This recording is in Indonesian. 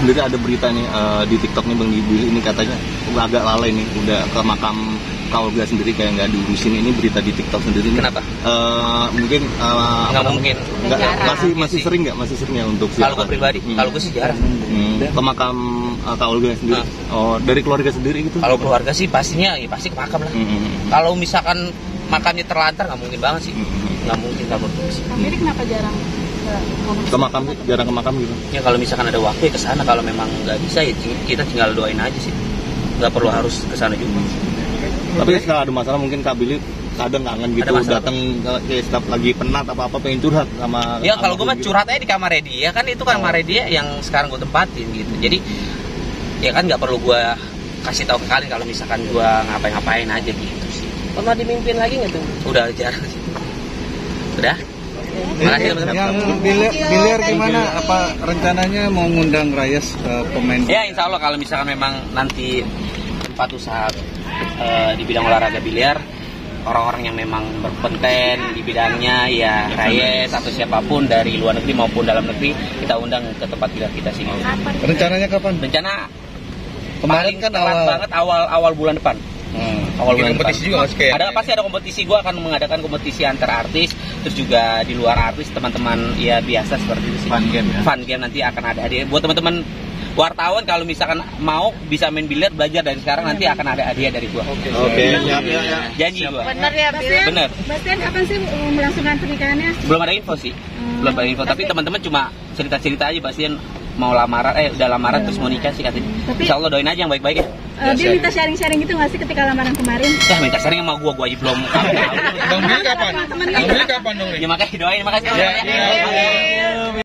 sendiri ada berita nih di TikTok nih Bang Billy ini katanya agak lalai nih, udah ke makam Kak Olga sendiri kayak nggak diurusin. Ini berita di TikTok sendiri nih. Kenapa? Mungkin nggak mungkin. Masih sering ya untuk kalau gue pribadi, kalau gue sih jarang. Ke makam Kak Olga sendiri. Oh, dari keluarga sendiri gitu? Kalau keluarga sih pastinya ya pasti ke makam lah. Kalau misalkan makamnya terlantar nggak mungkin banget sih. Nggak mungkin kabur. Tapi kenapa jarang ke makam, jarang ke makam gitu? Ya kalau misalkan ada waktu ya ke sana, kalau memang nggak bisa ya kita tinggal doain aja sih. Nggak perlu harus ke sana juga. Tapi kalau ada masalah mungkin Kak Billy kadang kangen gitu, datang setiap lagi penat apa pengen curhat sama. Ya kalau gue mah curhat aja di kamarnya dia, kan itu kamarnya dia yang sekarang gue tempatin gitu. Jadi ya kan nggak perlu gue kasih tahu ke kalian kalau misalkan gue ngapain aja gitu sih. Pernah dimimpin lagi nggak tuh? Udah jarang sih. Udah. Makasih teman-teman. Yang biliar gimana? Apa rencananya mau ngundang Rayes pemain? Ya insya Allah kalau misalkan memang nanti tempat usaha di bidang olahraga biliar, orang-orang yang memang berkompeten di bidangnya ya Rayes atau siapapun dari luar negeri maupun dalam negeri kita undang ke tempat biliar kita sini. Rencananya kapan? Rencana kemarin kan awal bulan depan. Awal bulan kompetisi depan. juga Pasti ada kompetisi. Gue akan mengadakan kompetisi antar artis, terus juga di luar artis teman-teman ya biasa seperti itu sih. Fun game nanti akan ada hadiah buat teman-teman wartawan. Kalau misalkan mau bisa main biliar, belajar dari sekarang, nanti akan ada hadiah dari gua. Oke. Janji gua. Benar ya, Benar. Bastian kapan sih melangsungkan pernikahannya? Belum ada info sih. Belum ada info, tapi teman-teman cuma cerita-cerita aja Bastian mau lamaran, udah lamaran terus mau nikah sih katanya. Insya Allah doain aja yang baik-baik ya. Dia minta sharing-sharing gitu nggak sih ketika lamaran kemarin? Ya minta sharing sama gua aja belum. Bang Billy kapan? Bang Billy kapan dong? Ya makanya doain, makasih.